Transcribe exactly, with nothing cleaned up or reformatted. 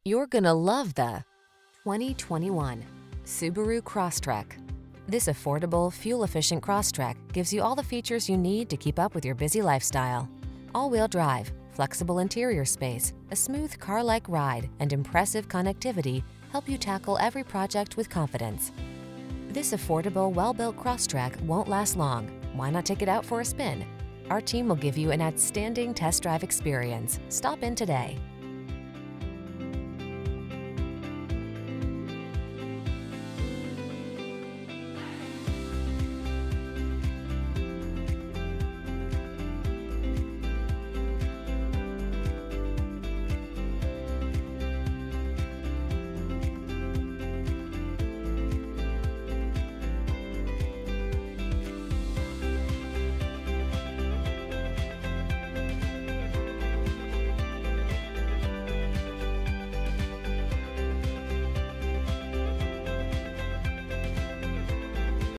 You're gonna love the twenty twenty-one Subaru Crosstrek. This affordable, fuel-efficient Crosstrek gives you all the features you need to keep up with your busy lifestyle. All-wheel drive, flexible interior space, a smooth car-like ride, and impressive connectivity help you tackle every project with confidence. This affordable, well-built Crosstrek won't last long. Why not take it out for a spin? Our team will give you an outstanding test drive experience. Stop in today.